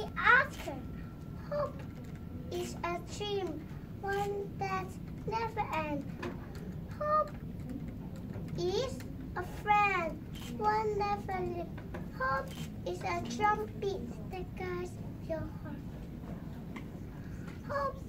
asked her. Hope is a dream, one that never ends. Hope is a friend, one never lives. Hope is a drumbeat that guides your heart. Hope